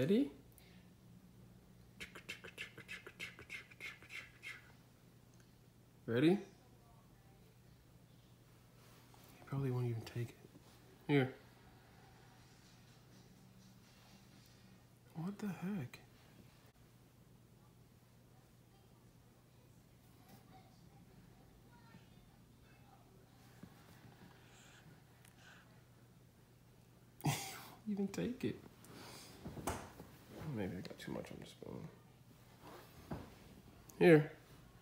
Ready? Ready? You probably won't even take it. Here. What the heck? Even take it. Maybe I got too much on the spoon. Here.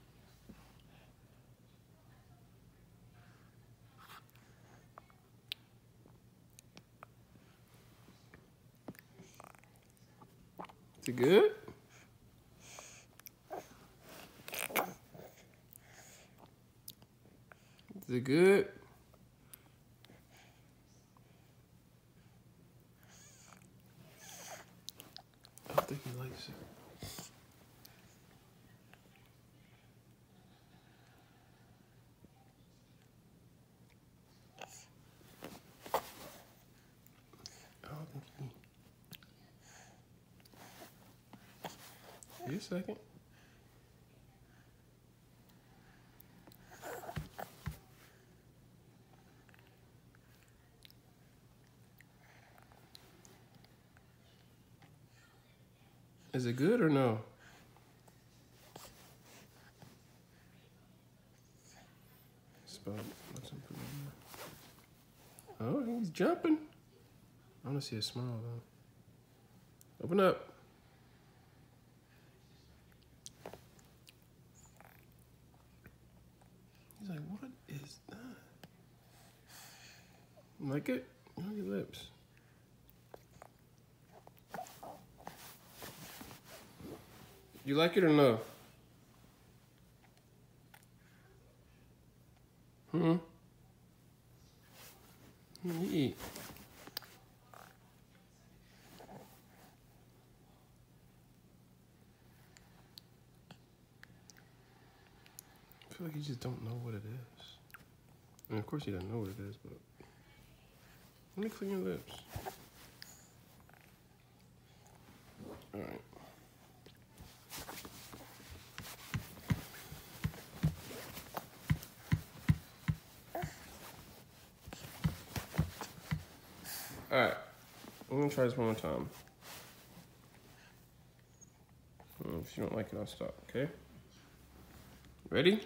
Is it good? Is it good? I don't think he likes it. I don't think he... Wait a second. Is it good or no? Oh, he's jumping. I want to see a smile though. Open up. He's like, what is that? You like it? On your lips. You like it or no? Eat. I feel like you just don't know what it is. I mean, of course you don't know what it is, but let me clean your lips. All right. All right, I'm gonna try this one more time. If you don't like it, I'll stop, okay? Ready?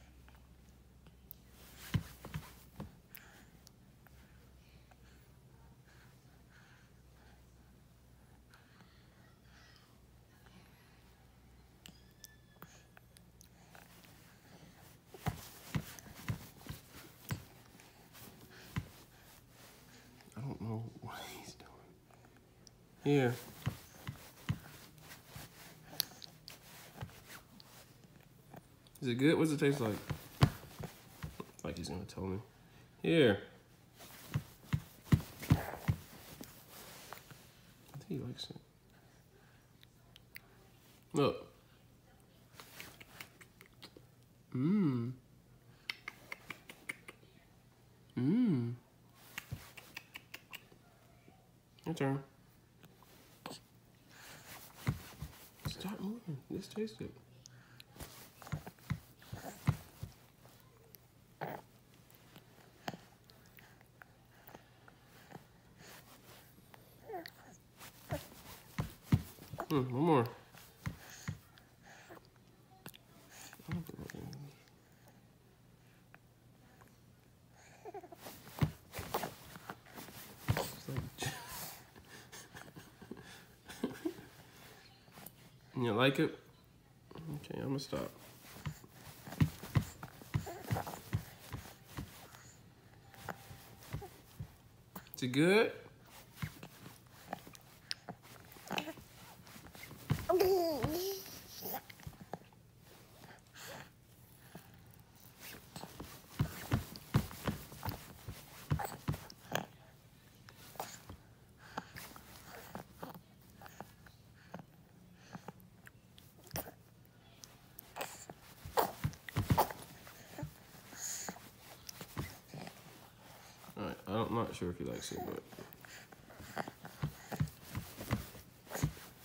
I don't know what he's doing. Here. Is it good? What's it taste like? Like he's gonna tell me. Here. I think he likes it. Look. Mmm. Mmm. Your turn. Stop moving. Just taste it. One more. You like it? Okay, I'm gonna stop. Is it good? All right, I'm not sure if he likes it, but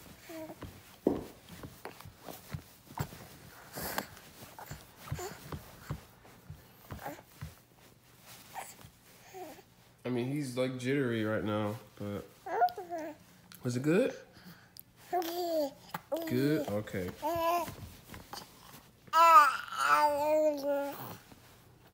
mean, he's like jittery right now, but was it good? Good? Okay.